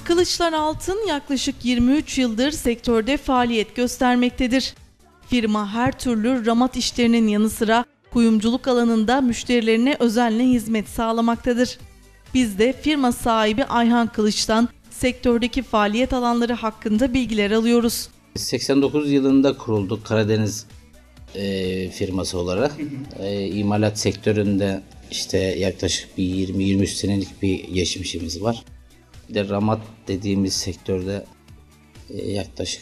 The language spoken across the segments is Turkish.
Kılıçlar Altın yaklaşık 23 yıldır sektörde faaliyet göstermektedir. Firma her türlü ramat işlerinin yanı sıra kuyumculuk alanında müşterilerine özenle hizmet sağlamaktadır. Biz de firma sahibi Ayhan Kılıç'tan sektördeki faaliyet alanları hakkında bilgiler alıyoruz. 89 yılında kurulduk Karadeniz firması olarak. İmalat sektöründe işte yaklaşık bir 20-23 senelik bir geçmişimiz var. Bir de ramat dediğimiz sektörde yaklaşık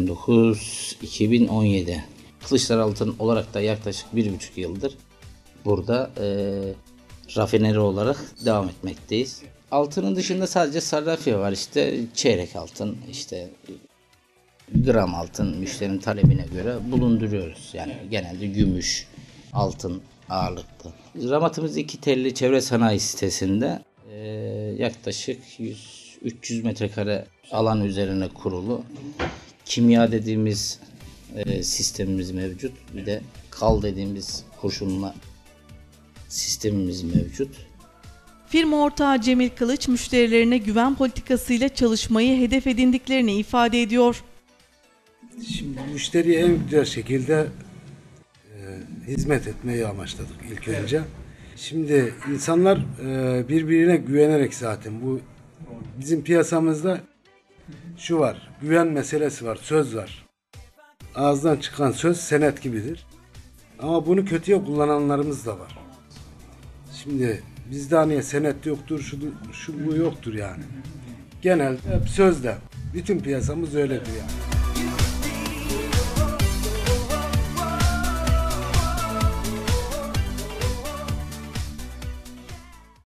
89-2017. Kılıçlar Altın olarak da yaklaşık 1,5 yıldır burada rafineri olarak devam etmekteyiz. Altının dışında sadece sarrafiye var, işte çeyrek altın, işte gram altın müşterinin talebine göre bulunduruyoruz. Yani genelde gümüş, altın ağırlıklı. Ramatımız 2 telli çevre sanayi sitesinde yaklaşık 300 metrekare alan üzerine kurulu. Kimya dediğimiz sistemimiz mevcut. Bir de kal dediğimiz kurşunla sistemimiz mevcut. Firma ortağı Cemil Kılıç müşterilerine güven politikasıyla çalışmayı hedef edindiklerini ifade ediyor. Şimdi müşteriye en güzel şekilde hizmet etmeyi amaçladık ilk önce. Şimdi insanlar birbirine güvenerek, zaten bu bizim piyasamızda şu var, güven meselesi var, söz var. Ağızdan çıkan söz senet gibidir. Ama bunu kötüye kullananlarımız da var. Şimdi bizde hani senet yoktur, şu bu yoktur yani. Genelde hep sözde. Bütün piyasamız öyledir yani.